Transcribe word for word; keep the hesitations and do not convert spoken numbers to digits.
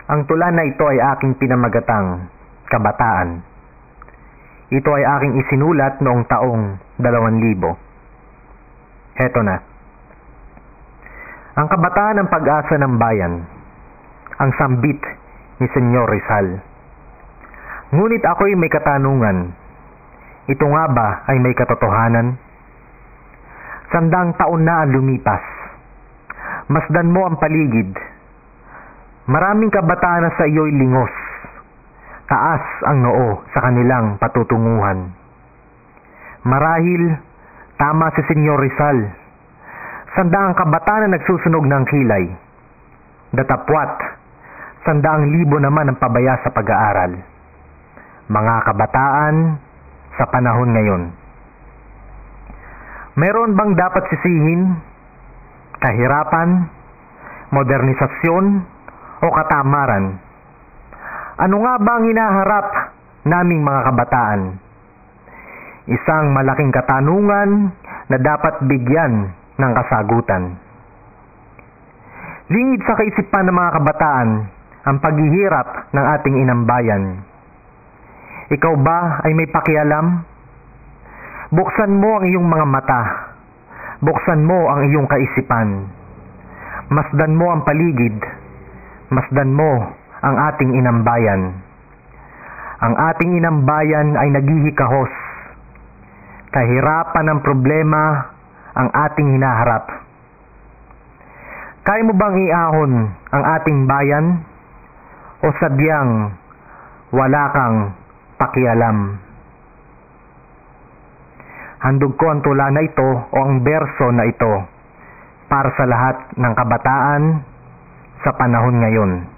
Ang tula na ito ay aking pinamagatang Kabataan. Ito ay aking isinulat noong taong dalawang libo. Heto na. Ang kabataan ng pag-asa ng bayan, ang sambit ni Senyor Rizal. Ngunit ako'y may katanungan, ito nga ba ay may katotohanan? Sandang taon na ang lumipas, masdan mo ang paligid, maraming kabataan na sa iyo'y lingos, taas ang noo sa kanilang patutunguhan. Marahil, tama si Senyor Rizal, sandaang kabataan na nagsusunog ng kilay, datapwat, sandaang libo naman ang pabaya sa pag-aaral. Mga kabataan sa panahon ngayon. Meron bang dapat sisihin? Kahirapan, modernisasyon, o katamaran? Ano nga ba ang hinaharap naming mga kabataan? Isang malaking katanungan na dapat bigyan ng kasagutan. Lingid sa kaisipan ng mga kabataan ang paghihirap ng ating inambayan. Ikaw ba ay may pakialam? Buksan mo ang iyong mga mata. Buksan mo ang iyong kaisipan. Masdan mo ang paligid. Masdan mo ang ating inambayan. Ang ating inambayan ay naghihikahos. Kahirapan ng problema ang ating hinaharap. Kaya mo bang iahon ang ating bayan? O sadyang wala kang pakialam? Handog ko ang tula na ito o ang berso na ito para sa lahat ng kabataan sa panahon ngayon.